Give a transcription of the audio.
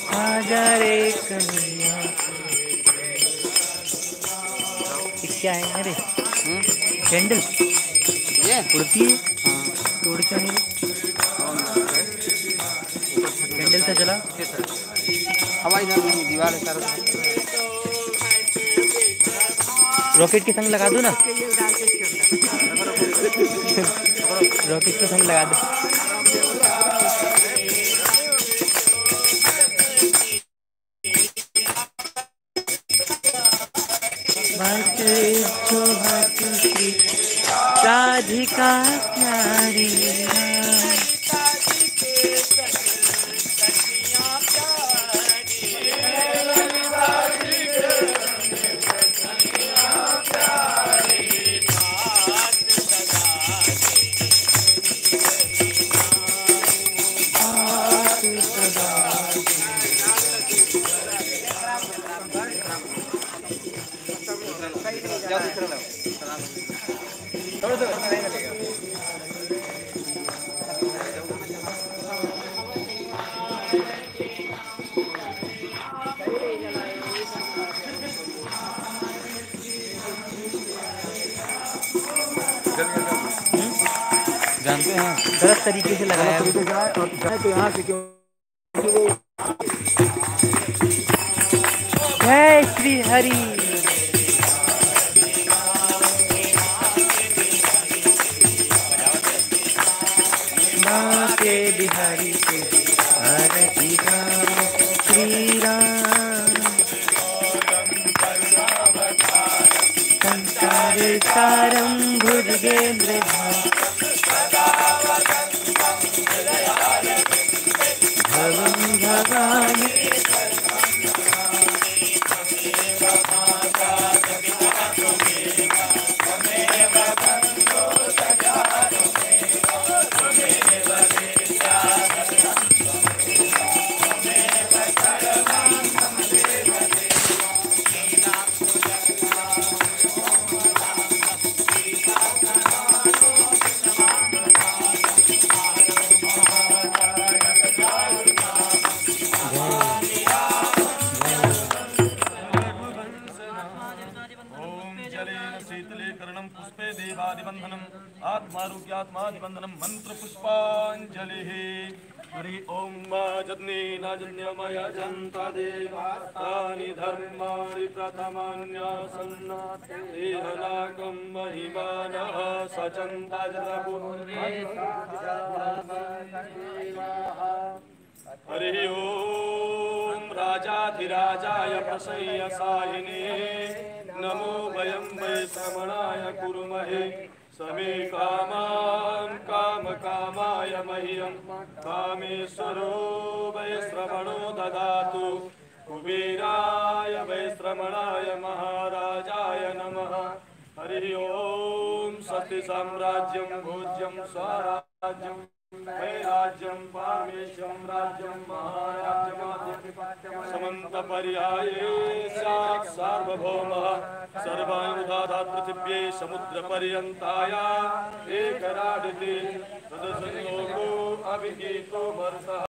आजा रे कन्हैया। क्या है अरे कैंडल ये उड़ती है, हाँ तोड़ क्यों नहीं रही? कैंडल से चला। हवा इधर नहीं, दीवार है चारों तरफ। रॉकेट के संग लगा दो ना। रॉकेट के संग लगा दो। जो राधिका प्यारी जानते हैं गलत तरीके से लगाया तो यहाँ से क्यों जय श्री हरि। माँ के बिहारी के आरती गाओ श्री राम। संसार सारं भुजगेंद्र भवं भवानी। पुष्पे देवादिबंधनम आत्मारूप्यात्मादिबंधनम मंत्र पुष्पांजलि। हरि ओम जज्ञे नाजन्यमया जन्ता देवानि धर्माणि प्रथमान्यासन्नाथेहनाकं महिमानः सचन्ता हरि ओम राजाधिराजाय प्रसय्यसायिने नमो वयं वै श्रवणाय कुर्महे समे कामान् कामकामाय मह्यं कामेश्वरो वै श्रवणो ददातु कुबेराय वै श्रवणाय महाराजाय नमः। हरि ओम सत्य साम्राज्यं भोज्यं स्वराज्यं वैराज्यं पामेशं राज्यं महाराज्यमाद्यं समन्तपर्याये स्यात् सार्वभौमः सर्वाणि ददात् पृथिव्यै समुद्रपर्यन्ताया एकराडिते तदसंयोगो अभिगीतो भरतः।